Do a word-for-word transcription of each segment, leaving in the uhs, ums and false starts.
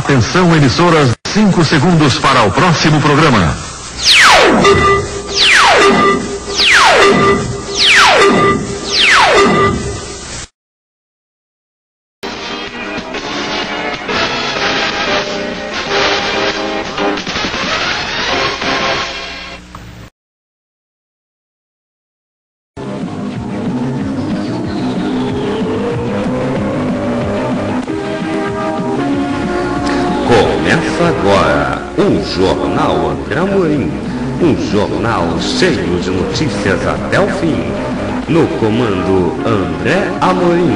Atenção, emissoras, cinco segundos para o próximo programa. Começa agora o Jornal André Amorim, um jornal cheio de notícias até o fim. No comando André Amorim.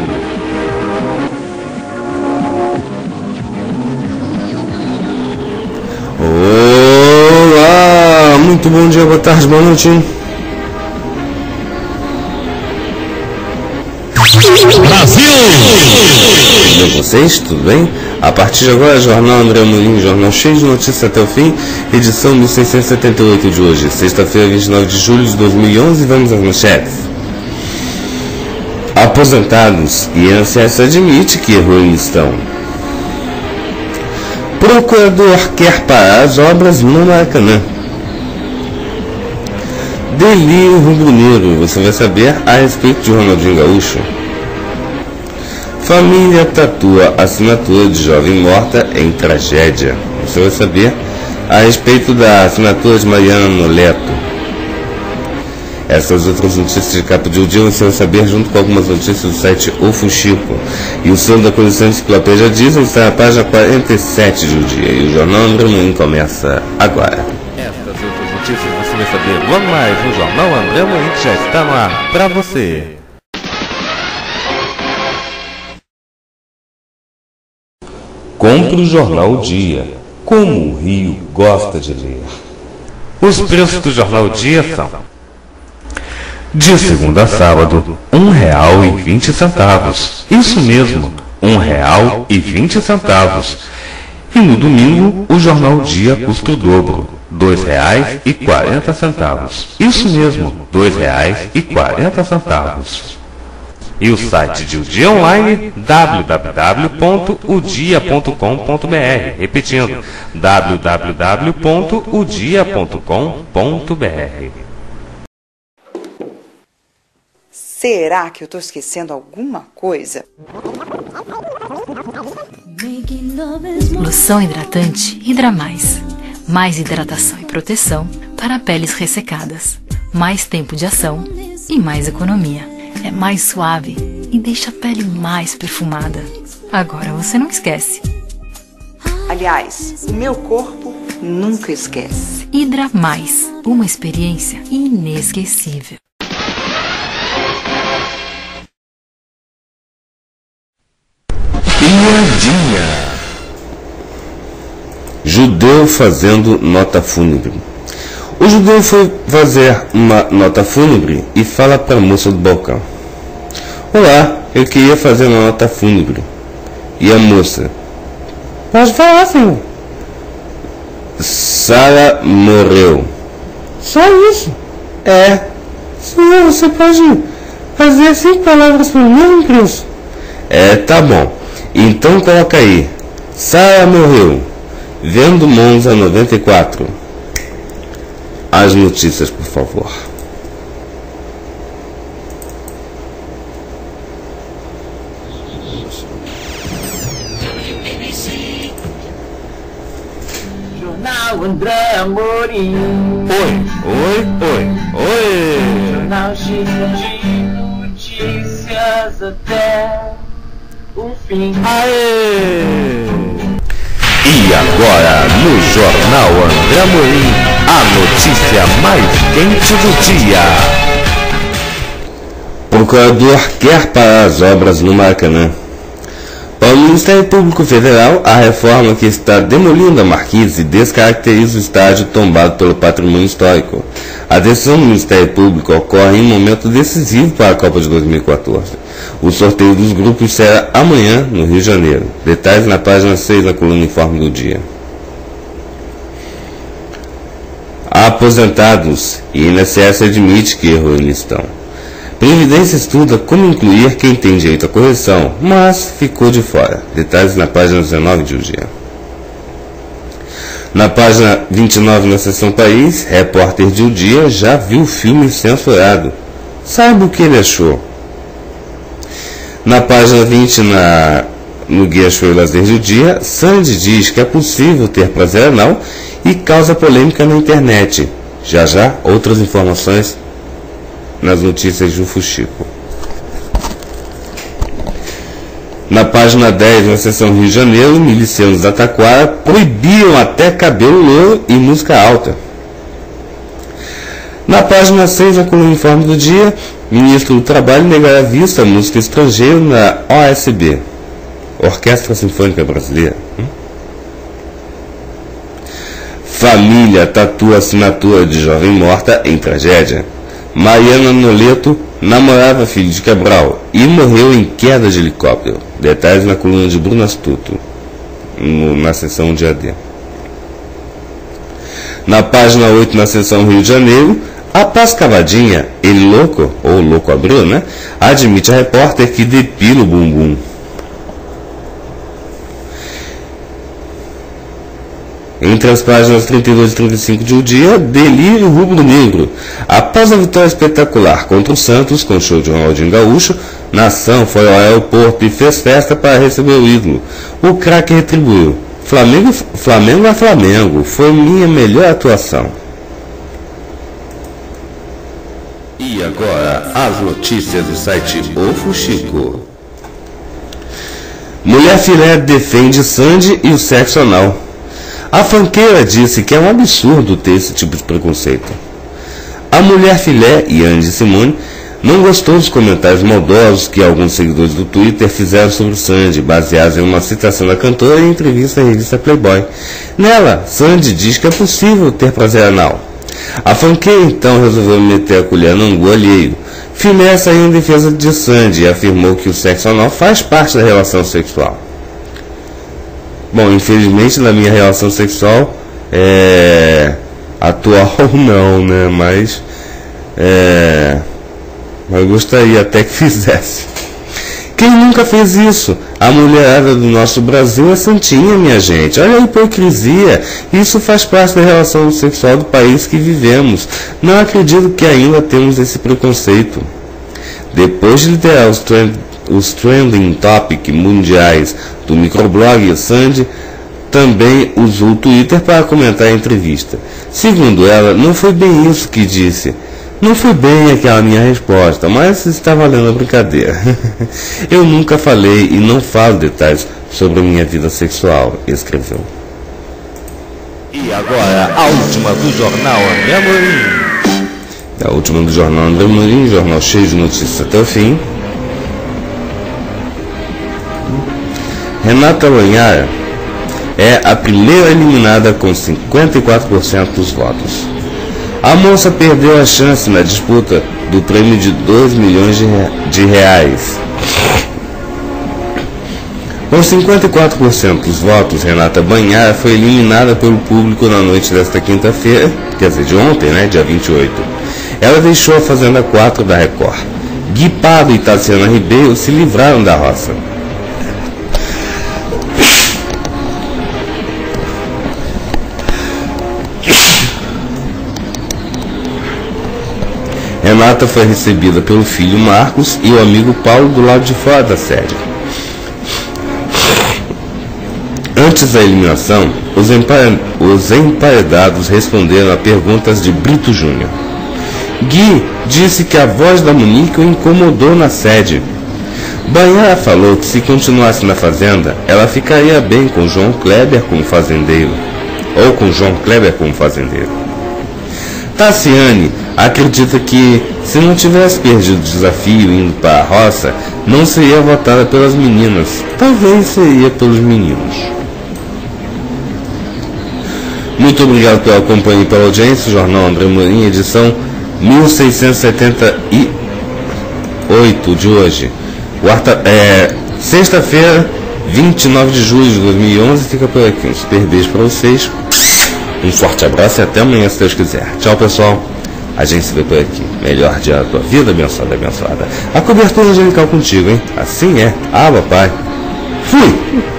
Olá, muito bom dia, boa tarde, boa noite. Brasil! Tudo bem com vocês? Tudo bem? A partir de agora, Jornal André Amorim, jornal cheio de notícias até o fim, edição mil seiscentos e setenta e oito de hoje, sexta-feira, vinte e nove de julho de dois mil e onze, vamos às manchetes. Aposentados, I N S S admite que errou em listão. Procurador quer parar as obras no Maracanã. Delírio rubro-negro, você vai saber a respeito de Ronaldinho Gaúcho. Família tatua assinatura de jovem morta em tragédia. Você vai saber a respeito da assinatura de Mariana Noleto. Essas outras notícias de capa de dia você vai saber junto com algumas notícias do site O Fuxico. E o selo da coleção Enciclopédia Diesel está na página quarenta e sete de O Dia. E o Jornal André Amorim começa agora. Essas outras notícias você vai saber logo mais no Jornal André Amorim, que já está no ar para você. Compre o Jornal O Dia, como o Rio gosta de ler. Os preços do Jornal O Dia são: de segunda a sábado, um real e vinte centavos. Isso mesmo, um real e vinte centavos. E no domingo, o Jornal O Dia custa o dobro, dois reais e quarenta centavos. Isso mesmo, dois reais e quarenta centavos. E o site de O Dia Online, w w w ponto o dia ponto com ponto b r. Repetindo, w w w ponto o dia ponto com ponto b r. Será que eu estou esquecendo alguma coisa? Loção hidratante Hidra Mais. Mais hidratação e proteção para peles ressecadas. Mais tempo de ação e mais economia. É mais suave e deixa a pele mais perfumada. Agora você não esquece. Aliás, o meu corpo nunca esquece. Hidra Mais. Uma experiência inesquecível. Piadinha. Judeu fazendo nota fúnebre. O judeu foi fazer uma nota fúnebre e fala para a moça do balcão: olá, eu queria fazer uma nota fúnebre. E a moça: pode falar, senhor. Sara morreu. Só isso? É. Senhor, você pode fazer cinco palavras pelo mesmo preço. É, tá bom. Então coloca aí: Sara morreu. Vendo Monza noventa e quatro. As notícias, por favor. Jornal André Amorim. Oi, oi, oi, oi. Jornal cheio de notícias até o fim. Aê! E agora, no Jornal André Amorim, a notícia mais quente do dia. Procurador quer parar as obras no Maracanã. Para o Ministério Público Federal, a reforma que está demolindo a marquise descaracteriza o estádio tombado pelo patrimônio histórico. A decisão do Ministério Público ocorre em um momento decisivo para a Copa de dois mil e quatorze. O sorteio dos grupos será amanhã, no Rio de Janeiro. Detalhes na página seis da coluna Informe do Dia. Aposentados. I N S S admite que errou em listão. Previdência estuda como incluir quem tem direito à correção, mas ficou de fora. Detalhes na página dezenove de O Dia. Na página vinte e nove, na seção País, repórter de O Dia já viu o filme censurado. Sabe o que ele achou? Na página vinte, na, no Guia Show e Lazer de O Dia, Sandy diz que é possível ter prazer anal e causa polêmica na internet. Já já, outras informações nas notícias do Fuxico. Na página dez, na seção Rio de Janeiro, milicianos da Taquara proibiam até cabelo louro e música alta. Na página seis, na coluna Informe do Dia, ministro do Trabalho negará vista a música estrangeira na O S B, Orquestra Sinfônica Brasileira. Hum? Família tatua assinatura de jovem morta em tragédia. Mariana Noleto namorava filho de Cabral e morreu em queda de helicóptero. Detalhes na coluna de Bruno Astuto, no, na seção Dia D. Na página oito, na seção Rio de Janeiro, a Paz Cavadinha, ele louco, ou louco abril, né? Admite a repórter que depila o bumbum. Entre as páginas trinta e dois e trinta e cinco de O Dia, delírio rubro-negro. Após a vitória espetacular contra o Santos, com o show de Ronaldinho Gaúcho, Nação foi ao aeroporto e fez festa para receber o ídolo. O craque retribuiu. Flamengo, Flamengo é Flamengo. Foi minha melhor atuação. E agora, as notícias do site O Fuxico. Mulher filé defende Sandy e o sexo anal. A funkeira disse que é um absurdo ter esse tipo de preconceito. A mulher filé, Yandy Simone, não gostou dos comentários maldosos que alguns seguidores do Twitter fizeram sobre Sandy, baseados em uma citação da cantora em entrevista à revista Playboy. Nela, Sandy diz que é possível ter prazer anal. A funkeira então resolveu meter a colher no angu alheio. Filé saiu em defesa de Sandy e afirmou que o sexo anal faz parte da relação sexual. Bom, infelizmente na minha relação sexual é atual não, né? Mas é, mas eu gostaria até que fizesse. Quem nunca fez isso? A mulherada do nosso Brasil é santinha, minha gente. Olha a hipocrisia. Isso faz parte da relação sexual do país que vivemos. Não acredito que ainda temos esse preconceito. Depois de liderar os trend os trending topic mundiais do microblog, Sandy também usou o Twitter para comentar a entrevista. Segundo ela, não foi bem isso que disse. Não foi bem aquela minha resposta, mas está valendo a brincadeira. Eu nunca falei e não falo detalhes sobre a minha vida sexual, escreveu. E agora, a última do jornal André Amorim. A última do jornal André Amorim, jornal cheio de notícias até o fim. Renata Lanhara é a primeira eliminada com cinquenta e quatro por cento dos votos. A moça perdeu a chance na disputa do prêmio de dois milhões de reais. Com cinquenta e quatro por cento dos votos, Renata Banhara foi eliminada pelo público na noite desta quinta-feira, quer dizer, de ontem, né, dia vinte e oito. Ela deixou a Fazenda quatro da Record. Gui Pardo e Tassiana Ribeiro se livraram da roça. Renata foi recebida pelo filho Marcos e o amigo Paulo do lado de fora da sede. Antes da eliminação, os, empare... os emparedados responderam a perguntas de Brito Júnior. Gui disse que a voz da Monique o incomodou na sede. Banhara falou que se continuasse na fazenda, ela ficaria bem com João Kleber como fazendeiro, ou com João Kleber como fazendeiro. Tassiane acredita que, se não tivesse perdido o desafio indo para a roça, não seria votada pelas meninas, talvez seria pelos meninos. Muito obrigado pela companhia e pela audiência. O Jornal André Amorim, edição mil seiscentos e setenta e oito de hoje. Quarta, é, sexta-feira, vinte e nove de julho de dois mil e onze. Fica por aqui. Um super beijo para vocês. Um forte abraço e até amanhã, se Deus quiser. Tchau, pessoal. A gente se vê por aqui. Melhor dia da tua vida, abençoada, abençoada. A cobertura angelical contigo, hein? Assim é. Ah, papai. Fui!